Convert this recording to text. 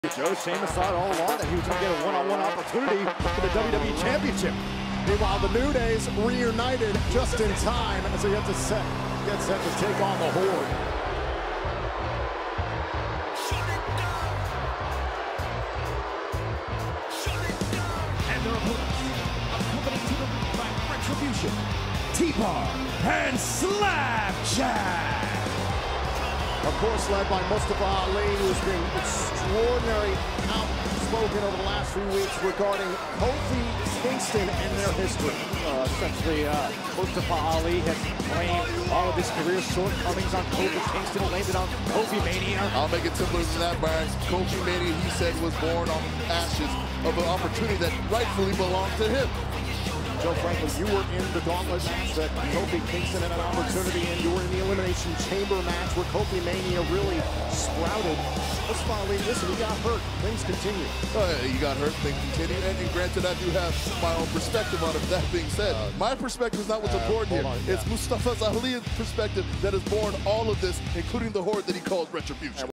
Joe Sheamus thought all along that he was going to get a one-on-one opportunity for the WWE Championship. Meanwhile, the New Day's reunited just in time as they get set to take on the Horde. And their opponents, accompanied to the ring by Retribution, T-Bar and Slapjack. Of course, led by Mustafa Ali, who's been extraordinarily outspoken over the last few weeks regarding Kofi Kingston and their history. Essentially, Mustafa Ali has blamed all of his career shortcomings on Kofi Kingston, blamed it on Kofi Mania. I'll make it simpler than that, Brian. Kofi Mania, he said, was born on ashes of an opportunity that rightfully belonged to him. Joe Franklin, you were in the gauntlet match that Kofi Kingston had an opportunity, and you were in the Elimination Chamber match where Kofi Mania really sprouted. Mustafa Ali, listen, he got hurt. Things continue. You got hurt, things continue. And granted, I do have my own perspective on it. That being said, my perspective is not what's important here. It's Mustafa Ali's perspective that has borne all of this, including the Horde that he called Retribution.